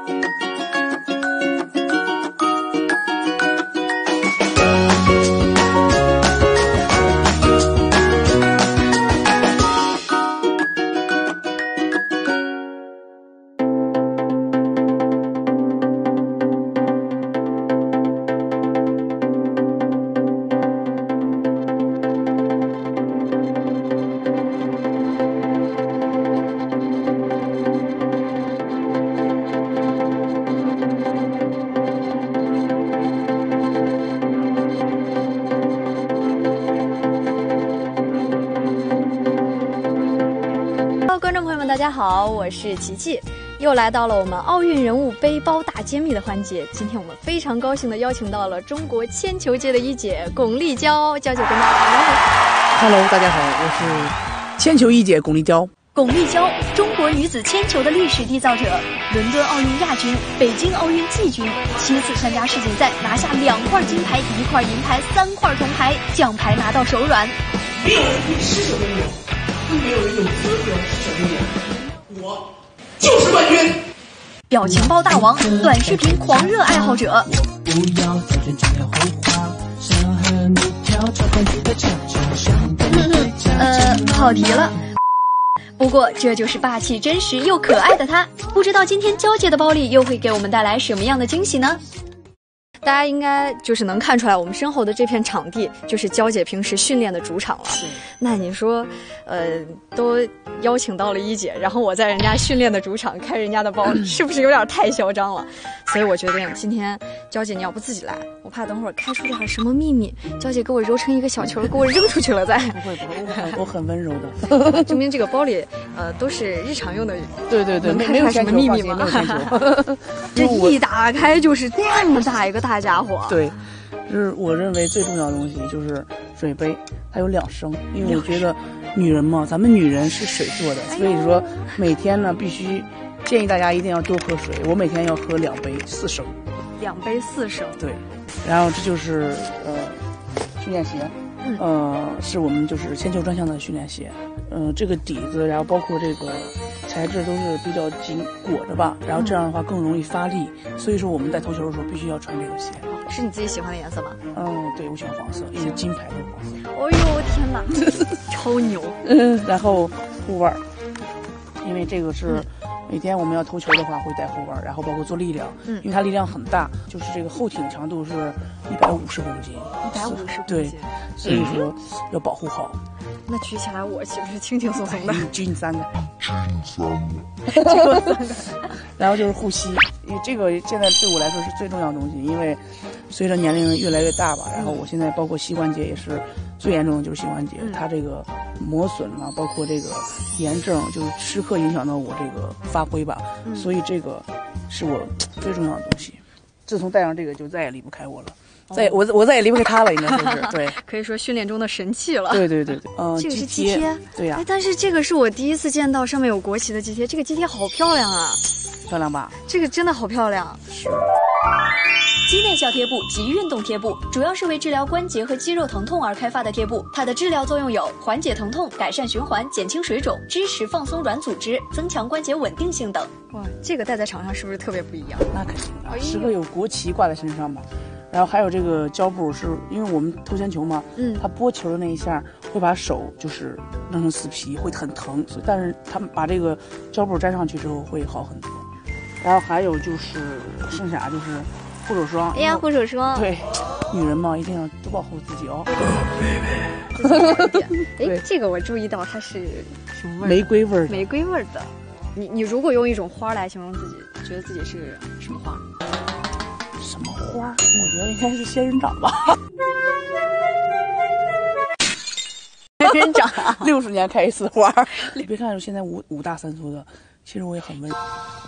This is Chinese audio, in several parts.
观众朋友们，大家好，我是琪琪，又来到了我们奥运人物背包大揭秘的环节。今天我们非常高兴地邀请到了中国铅球界的一姐巩立姣，娇姐跟大家打招呼。 Hello， 大家好，我是铅球一姐巩立姣。 巩立姣，中国女子铅球的历史缔造者，伦敦奥运亚军，北京奥运季军，7次参加世锦赛，拿下2块金牌、1块银牌、3块铜牌，奖牌拿到手软。 没有人可以吃小公主，更没有人有资格吃小公主。我就是冠军。 表情包大王，短视频狂热爱好者。 不要再认真聊后话，想和你跳超冠军的恰恰想跑题了。不过这就是霸气、真实又可爱的她。不知道今天娇姐的包里又会给我们带来什么样的惊喜呢？大家应该就是能看出来，我们身后的这片场地就是娇姐平时训练的主场了。那你说，都邀请到了一姐，然后我在人家训练的主场开人家的包，是不是有点太嚣张了？所以我决定今天娇姐你要不自己来，我怕等会儿开出点什么秘密，娇姐给我揉成一个小球，给我扔出去了再。 不会，我很温柔的。 证明这个包里都是日常用的。 对，没有什么秘密吗？这一打开就是这么大一个大家伙。 对，就是我认为最重要的东西就是水杯，它有2升，因为我觉得女人嘛，咱们女人是水做的，所以说每天呢必须建议大家一定要多喝水。我每天要喝2杯4升。 2杯4升。对， 然后这就是训练鞋，是我们就是铅球专项的训练鞋。这个底子，然后包括这个材质都是比较紧裹着吧，然后这样的话更容易发力。所以说我们在投球的时候必须要穿这个鞋。 是你自己喜欢的颜色吗？ 对，我喜欢黄色，因为金牌的黄色。 哎呦天哪，超牛！ 然后护腕，因为这个是每天我们要投球的话会带护腕，然后包括做力量，因为它力量很大，就是这个后挺长度是150公斤。150公斤。对，所以说要保护好。 那举起来我岂不是轻轻松松的？ 举你3个。然后就是护膝，因为这个现在对我来说是最重要的东西，因为随着年龄越来越大吧，然后我现在包括膝关节也是最严重的就是膝关节，它这个磨损啊，包括这个炎症，就是时刻影响到我这个发挥吧，所以这个是我最重要的东西。自从戴上这个就再也离不开我了。我再也离不开它了，应该说是对， 可以说训练中的神器了。 对，这个是肌贴， 对呀。 但是这个是我第一次见到上面有国旗的肌贴，这个肌贴好漂亮啊！ 漂亮吧？ 这个真的好漂亮。 是。 肌内效贴布及运动贴布，主要是为治疗关节和肌肉疼痛而开发的贴布。它的治疗作用有缓解疼痛、改善循环、减轻水肿、支持放松软组织、增强关节稳定性等。哇，这个戴在场上是不是特别不一样？ 那肯定的，时刻有国旗挂在身上嘛。然后还有这个胶布，是因为我们投铅球嘛，它拨球的那一下会把手就是弄成死皮，会很疼，但是他们把这个胶布粘上去之后会好很多。然后还有就是剩下就是护手霜。 哎呀，护手霜。 对，女人嘛一定要多保护自己哦。 哎，这个我注意到它是什么味儿？ 玫瑰味儿。 玫瑰味儿的。你如果用一种花来形容自己，觉得自己是什么花？ 什么花？我觉得应该是仙人掌吧。 仙人掌 60年开一次花。你别看现在五大三粗的，其实我也很温柔。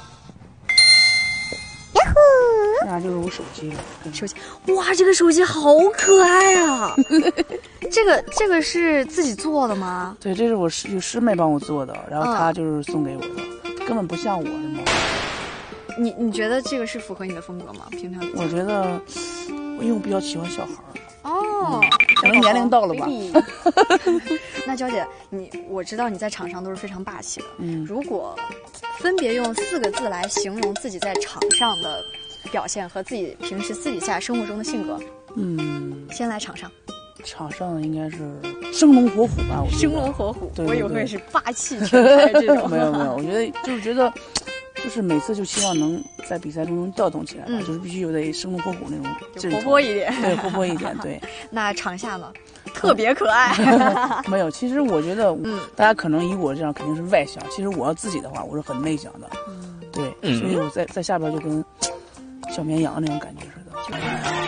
那就是我手机了。 手机，哇，这个手机好可爱啊！这个是自己做的吗？ 对，这是我师妹帮我做的，然后她就是送给我的，根本不像我是吗？ 你觉得这个是符合你的风格吗？平常我觉得，因为我比较喜欢小孩哦， 可能年龄到了吧。 那娇姐，我知道你在场上都是非常霸气的。如果分别用4个字来形容自己在场上的表现和自己平时私底下生活中的性格。先来场上。 场上应该是生龙活虎吧，我觉得生龙活虎， 对我以为是霸气全开这种。 没有，我觉得就是每次就希望能在比赛中能调动起来吧，就是必须有点生龙活虎那种， 就活泼一点。 对，活泼一点，对。 那场下呢，特别可爱。 没有，其实我觉得，大家可能以我这样肯定是外向，其实我要自己的话，我是很内向的，对，所以我在下边就跟小绵羊那种感觉似的。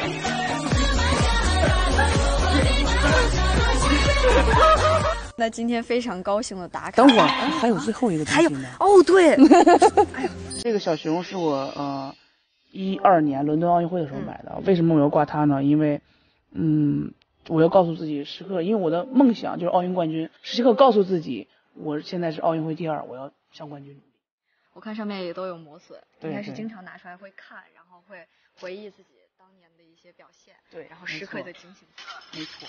那今天非常高兴的打卡。 等会儿还有最后一个东西呢。 哦，对。 这个小熊是我12年伦敦奥运会的时候买的。为什么我要挂它呢？因为我要告诉自己时刻，因为我的梦想就是奥运冠军，时刻告诉自己我现在是奥运会第2，我要向冠军努力。 我看上面也都有磨损， 对， 应该是经常拿出来会看，然后会回忆自己当年的一些表现， 对， 然后时刻的警醒。 没错。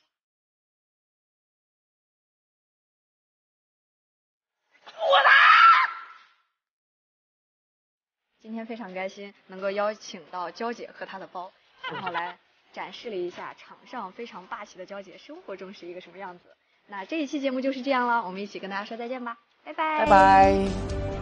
今天非常开心能够邀请到娇姐和她的包，然后来展示了一下场上非常霸气的娇姐生活中是一个什么样子。那这一期节目就是这样了，我们一起跟大家说再见吧，拜拜。 拜拜。